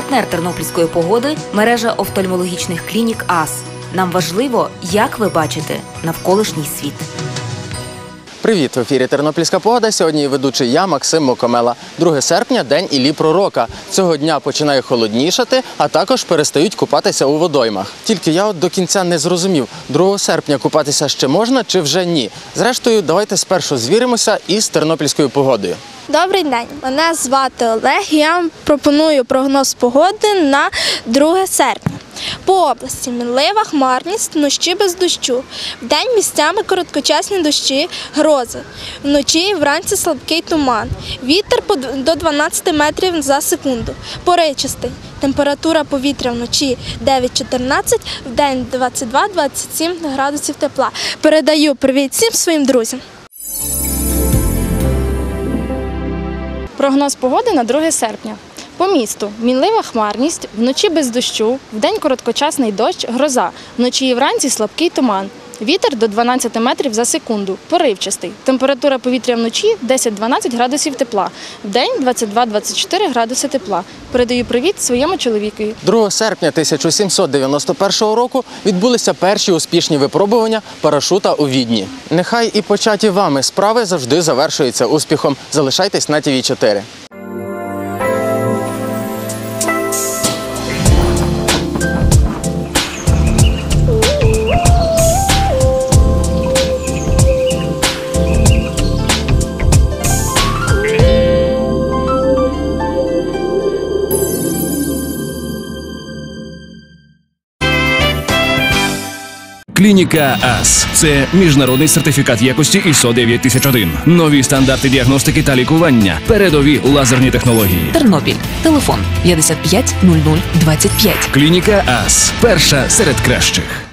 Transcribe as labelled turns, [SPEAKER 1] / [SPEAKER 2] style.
[SPEAKER 1] Партнер тернопільської погоди – мережа офтальмологічних клінік АС. Нам важливо, як ви бачите навколишній світ.
[SPEAKER 2] Привіт! В ефірі «Тернопільська погода». Сьогодні ведучий я, Максим Мокомела. 2 серпня – День Іллі Пророка. Цього дня починає холоднішати, а також перестають купатися у водоймах. Тільки я до кінця не зрозумів, 2 серпня купатися ще можна чи вже ні? Зрештою, давайте спершу звіримося із тернопільською погодою.
[SPEAKER 3] Добрий день, мене звати Олег і я вам пропоную прогноз погоди на 2 серпня. По області мінлива хмарність, вночі без дощу. Вдень місцями короткочасні дощі, грози. Вночі і вранці слабкий туман. Вітер до 12 метрів за секунду. Поривчастий. Температура повітря вночі 9-14, вдень 22-27 градусів тепла. Передаю привіт всім своїм друзям.
[SPEAKER 4] Прогноз погоди на 2 серпня. По місту мінлива хмарність, вночі без дощу, вдень короткочасний дощ, гроза, вночі і вранці слабкий туман. Вітер до 12 метрів за секунду, поривчастий. Температура повітря вночі 10-12 градусів тепла, вдень 22-24 градуси тепла. Передаю привіт своєму чоловікові.
[SPEAKER 2] 2 серпня 1791 року відбулися перші успішні випробування парашута у Відні. Нехай і початі вами справи завжди завершуються успіхом. Залишайтесь на ТВ4.
[SPEAKER 5] Клініка АС – це міжнародний сертифікат якості ISO 9001. Нові стандарти діагностики та лікування. Передові лазерні технології.
[SPEAKER 1] Тернопіль. Телефон 55 00 25.
[SPEAKER 5] Клініка АС – перша серед кращих.